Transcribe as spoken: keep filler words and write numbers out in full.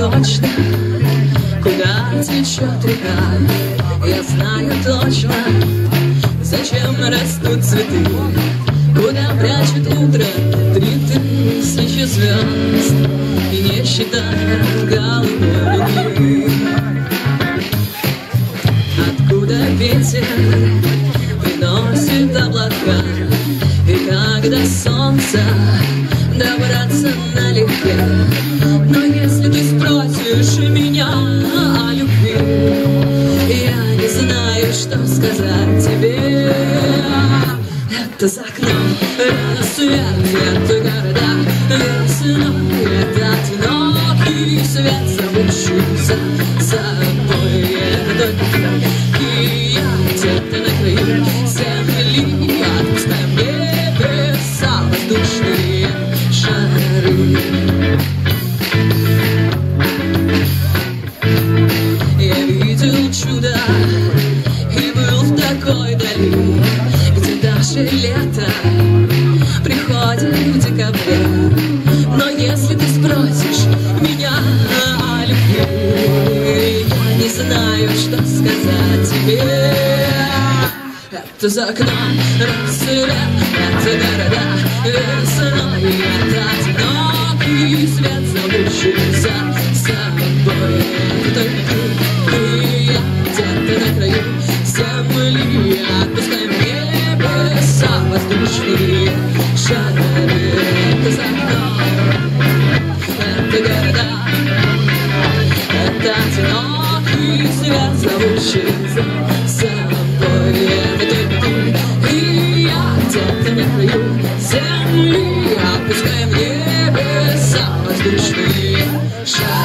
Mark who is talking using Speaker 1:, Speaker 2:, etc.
Speaker 1: точно, куда течет река. Я знаю точно, зачем растут цветы, куда прячет утро три тысячи звезд, и не считая голубой луны. Откуда ветер приносит облака, и когда солнце добраться налегке. Но если ты спросишь меня о любви, я не знаю, что сказать тебе. Это за окном рассвет, это города, весной это одинокий свет, зовущий за собой. Это только и я где-то на краю земли, отпускаем небеса воздушные шары. Я видел чудо и был в такой дали, где даже лето приходит в декабре. Но если ты спросишь меня о любви, я не знаю, что сказать тебе. Это за окном рассвет, это города, весной это одинокий свет, зовущий за собой. Это только и я где-то на краю земли, отпускаем небеса воздушные шары. Это за окном, это города, это одинокий свет, зовущий за собой. Это и я где-то на краю земли, отпускаем небеса воздушные шары.